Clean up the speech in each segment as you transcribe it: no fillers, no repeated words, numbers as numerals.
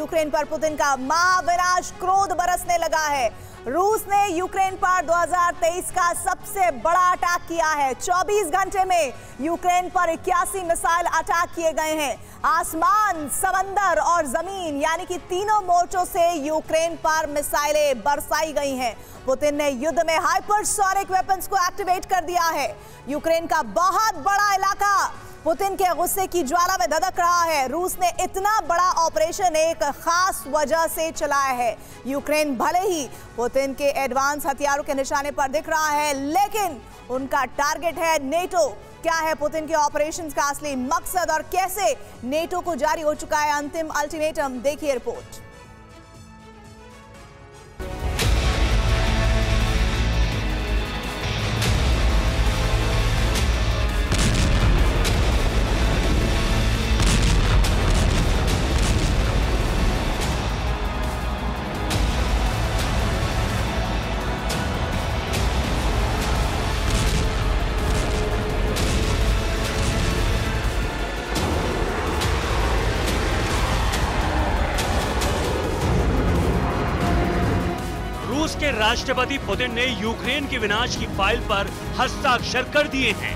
Ukraine पर Putin का महाविनाश क्रोध बरसने लगा है। रूस ने यूक्रेन पर 2023 का सबसे बड़ा अटैक किया है। 24 घंटे में यूक्रेन पर 81 मिसाइल अटैक किए गए हैं। आसमान, समंदर और जमीन यानी कि तीनों मोर्चों से यूक्रेन पर मिसाइलें बरसाई गई हैं। पुतिन ने युद्ध में हाइपरसोनिक वेपन्स को एक्टिवेट कर दिया है। यूक्रेन का बहुत बड़ा इलाका पुतिन के गुस्से की ज्वाला में धधक रहा है। रूस ने इतना बड़ा ऑपरेशन एक खास वजह से चलाया है। यूक्रेन भले ही पुतिन के एडवांस हथियारों के निशाने पर दिख रहा है, लेकिन उनका टारगेट है नेटो। क्या है पुतिन के ऑपरेशंस का असली मकसद और कैसे नेटो को जारी हो चुका है अंतिम अल्टीमेटम? देखिए रिपोर्ट। रूस के राष्ट्रपति पुतिन ने यूक्रेन के विनाश की फाइल पर हस्ताक्षर कर दिए हैं।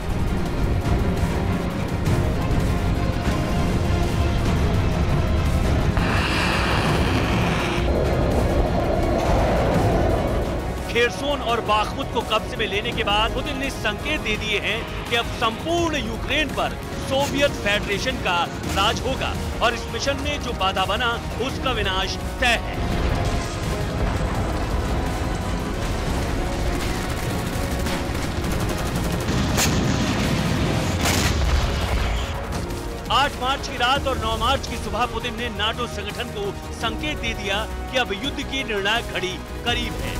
खेरसोन और बाखमुत को कब्जे में लेने के बाद पुतिन ने संकेत दे दिए हैं कि अब संपूर्ण यूक्रेन पर सोवियत फेडरेशन का राज होगा और इस मिशन में जो बाधा बना उसका विनाश तय है। 8 मार्च की रात और 9 मार्च की सुबह पुतिन ने नाटो संगठन को संकेत दे दिया कि अब युद्ध की निर्णायक घड़ी करीब है।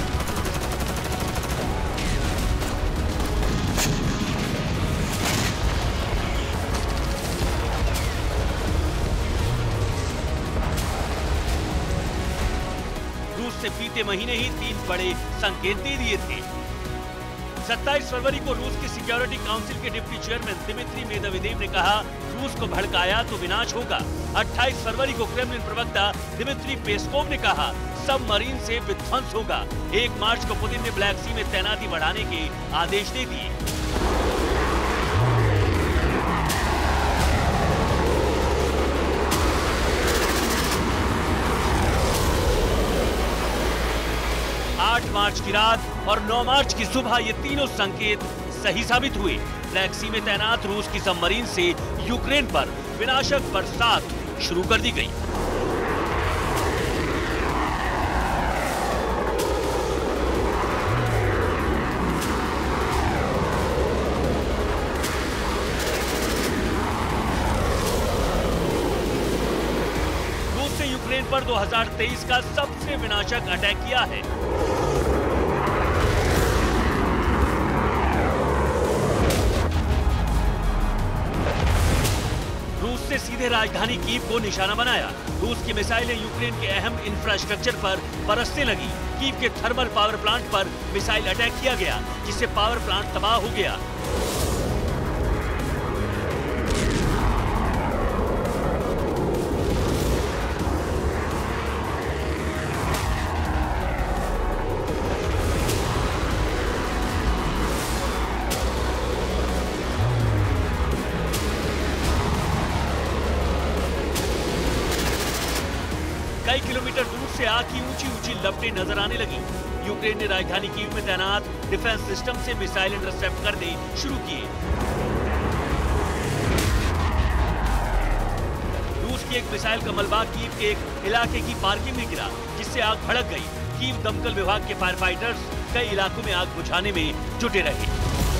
रूस से बीते महीने ही 3 बड़े संकेत दे दिए थे। 27 फरवरी को रूस की सिक्योरिटी काउंसिल के डिप्टी चेयरमैन दिमित्री मेदवेदेव ने कहा, रूस को भड़काया तो विनाश होगा। 28 फरवरी को क्रेमलिन प्रवक्ता दिमित्री पेस्कोव ने कहा, सबमरीन से विध्वंस होगा। 1 मार्च को पुतिन ने ब्लैक सी में तैनाती बढ़ाने के आदेश दे दिए। मार्च की रात और 9 मार्च की सुबह ये तीनों संकेत सही साबित हुए। ब्लैक सी में तैनात रूस की सबमरीन से यूक्रेन पर विनाशक बरसात शुरू कर दी गई। रूस ने यूक्रेन पर 2023 का सबसे विनाशक अटैक किया है। रूस ने सीधे राजधानी कीव को निशाना बनाया। रूस की मिसाइलें यूक्रेन के अहम इंफ्रास्ट्रक्चर पर बरसने लगी। कीव के थर्मल पावर प्लांट पर मिसाइल अटैक किया गया, जिससे पावर प्लांट तबाह हो गया। कई किलोमीटर दूर से आग की ऊंची ऊंची लपटें नजर आने लगी। यूक्रेन ने राजधानी कीव में तैनात डिफेंस सिस्टम से मिसाइल इंटरसेप्ट करने शुरू किए। रूस की एक मिसाइल का मलबा कीव के एक इलाके की पार्किंग में गिरा, जिससे आग भड़क गई। कीव दमकल विभाग के फायर फाइटर्स कई इलाकों में आग बुझाने में जुटे रहे।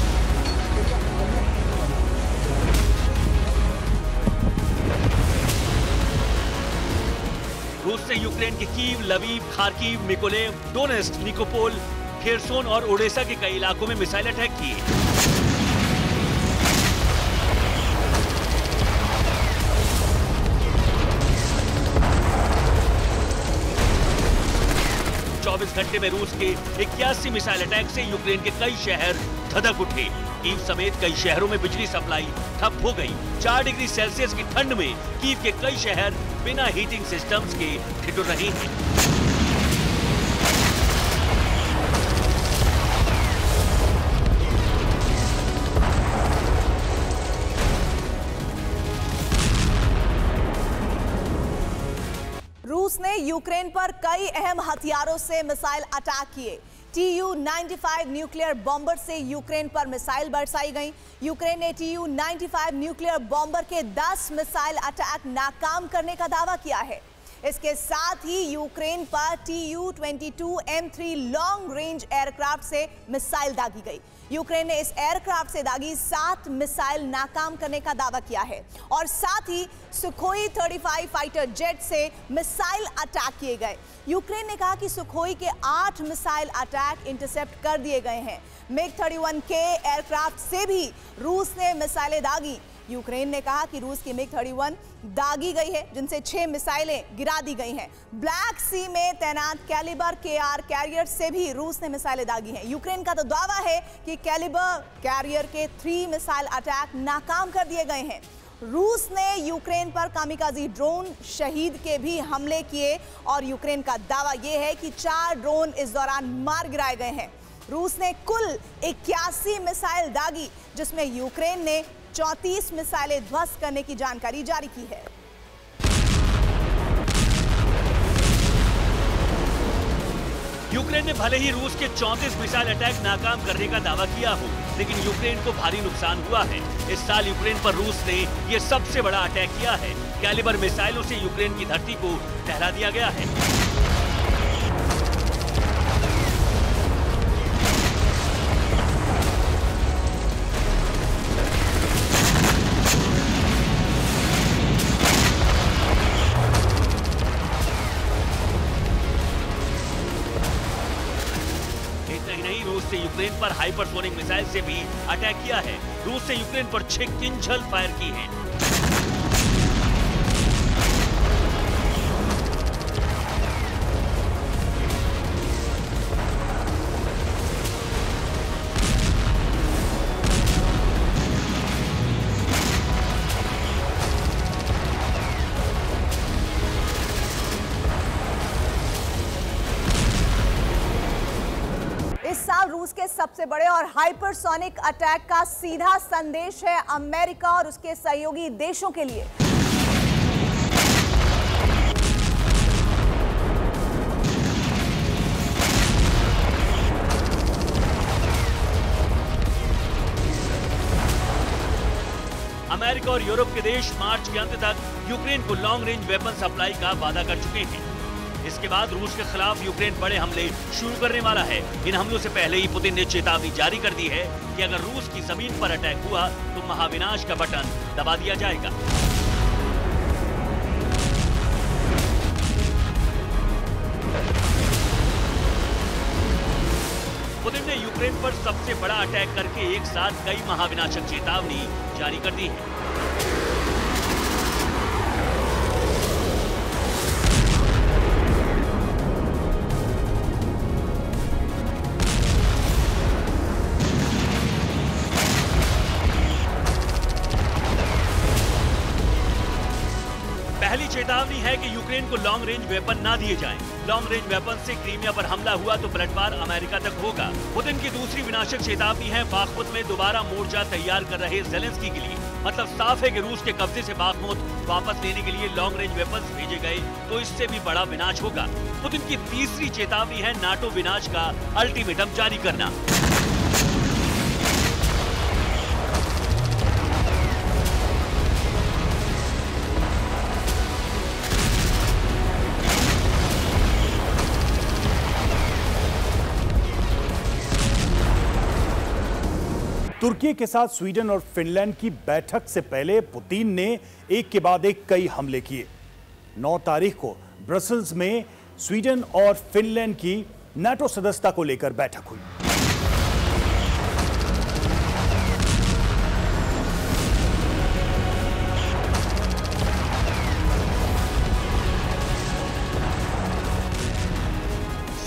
रूस ने यूक्रेन के Kiev, Lviv, Kharkiv, Mykolaiv, Donetsk, Nikopol, Kherson और ओडेसा के कई इलाकों में मिसाइल अटैक किए। चौबीस घंटे में रूस के 81 मिसाइल अटैक से यूक्रेन के कई शहर धधक उठे। कीव समेत कई शहरों में बिजली सप्लाई ठप हो गई। 4 डिग्री सेल्सियस की ठंड में कीव के कई शहर बिना हीटिंग सिस्टम्स के ठिठुर रहे हैं। रूस ने यूक्रेन पर कई अहम हथियारों से मिसाइल अटैक किए। Tu-95 न्यूक्लियर बॉम्बर से यूक्रेन पर मिसाइल बरसाई गई। यूक्रेन ने Tu-95 न्यूक्लियर बॉम्बर के 10 मिसाइल अटैक नाकाम करने का दावा किया है। इसके साथ ही यूक्रेन पर Tu-22 M3 long range aircraft से मिसाइल दागी गई। यूक्रेन ने इस एयरक्राफ्ट से दागी 7 मिसाइल नाकाम करने का दावा किया है और साथ ही सुखोई 35 फाइटर जेट से मिसाइल अटैक किए गए। यूक्रेन ने कहा कि सुखोई के 8 मिसाइल अटैक इंटरसेप्ट कर दिए गए हैं। MiG-31K एयरक्राफ्ट से भी रूस ने मिसाइलें दागी। यूक्रेन ने कहा कि रूस की MiG-31 दागी गई है, जिनसे 6 मिसाइलें गिरा दी गई हैं। ब्लैक सी में तैनात कैलिबर KR कैरियर से भी रूस ने मिसाइलें दागी हैं। यूक्रेन का तो दावा है कि कैलिबर कैरियर के 3 मिसाइल अटैक नाकाम कर दिए गए हैं। रूस ने यूक्रेन पर कामिकाजी ड्रोन शहीद के भी हमले किए और यूक्रेन का दावा यह है कि 4 ड्रोन इस दौरान मार गिराए गए हैं। रूस ने कुल 81 मिसाइल दागी, जिसमें यूक्रेन ने 34 मिसाइलें ध्वस्त करने की जानकारी जारी की है। यूक्रेन ने भले ही रूस के 34 मिसाइल अटैक नाकाम करने का दावा किया हो, लेकिन यूक्रेन को भारी नुकसान हुआ है। इस साल यूक्रेन पर रूस ने यह सबसे बड़ा अटैक किया है। कैलिबर मिसाइलों से यूक्रेन की धरती को टहला दिया गया है। रूस से यूक्रेन पर हाइपरसोनिक मिसाइल से भी अटैक किया है। रूस से यूक्रेन पर 6 किंजल फायर की है। इस साल रूस के सबसे बड़े और हाइपरसोनिक अटैक का सीधा संदेश है अमेरिका और उसके सहयोगी देशों के लिए। अमेरिका और यूरोप के देश मार्च के अंत तक यूक्रेन को लॉन्ग रेंज वेपन सप्लाई का वादा कर चुके हैं। इसके बाद रूस के खिलाफ यूक्रेन बड़े हमले शुरू करने वाला है। इन हमलों से पहले ही पुतिन ने चेतावनी जारी कर दी है कि अगर रूस की जमीन पर अटैक हुआ तो महाविनाश का बटन दबा दिया जाएगा। पुतिन ने यूक्रेन पर सबसे बड़ा अटैक करके एक साथ कई महाविनाशक चेतावनी जारी कर दी है। पहली चेतावनी है कि यूक्रेन को लॉन्ग रेंज वेपन ना दिए जाएं। लॉन्ग रेंज वेपन से क्रीमिया पर हमला हुआ तो पलटवार अमेरिका तक होगा। पुतिन की दूसरी विनाशक चेतावनी है बाखमुत में दोबारा मोर्चा तैयार कर रहे ज़ेलेंस्की के लिए। मतलब साफ है कि रूस के कब्जे से बाखमुत वापस लेने के लिए लॉन्ग रेंज वेपन्स भेजे गए तो इससे भी बड़ा विनाश होगा। पुतिन की तीसरी चेतावनी है नाटो विनाश का अल्टीमेटम जारी करना। तुर्की के साथ स्वीडन और फिनलैंड की बैठक से पहले पुतिन ने एक के बाद एक कई हमले किए। 9 तारीख को ब्रसेल्स में स्वीडन और फिनलैंड की नाटो सदस्यता को लेकर बैठक हुई।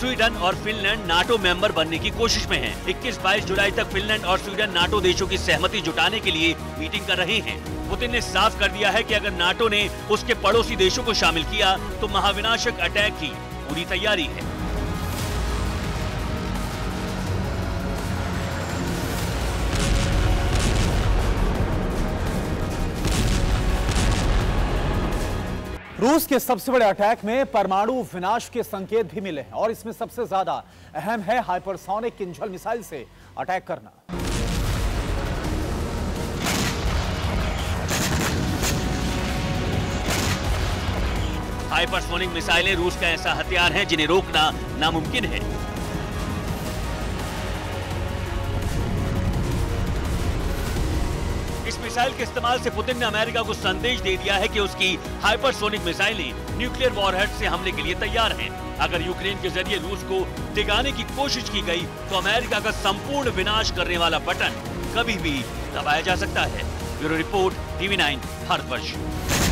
स्वीडन और फिनलैंड नाटो मेंबर बनने की कोशिश में हैं। 21-22 जुलाई तक फिनलैंड और स्वीडन नाटो देशों की सहमति जुटाने के लिए मीटिंग कर रहे हैं। पुतिन ने साफ कर दिया है कि अगर नाटो ने उसके पड़ोसी देशों को शामिल किया तो महाविनाशक अटैक की पूरी तैयारी है। रूस के सबसे बड़े अटैक में परमाणु विनाश के संकेत भी मिले हैं और इसमें सबसे ज्यादा अहम है हाइपरसोनिक किंजल मिसाइल से अटैक करना। हाइपरसोनिक मिसाइलें रूस का ऐसा हथियार है जिन्हें रोकना नामुमकिन है। इस मिसाइल के इस्तेमाल से पुतिन ने अमेरिका को संदेश दे दिया है कि उसकी हाइपरसोनिक मिसाइलें न्यूक्लियर वॉरहेड से हमले के लिए तैयार हैं। अगर यूक्रेन के जरिए रूस को डिगाने की कोशिश की गई तो अमेरिका का संपूर्ण विनाश करने वाला बटन कभी भी दबाया जा सकता है। Bureau report, TV9 Bharatvarsh.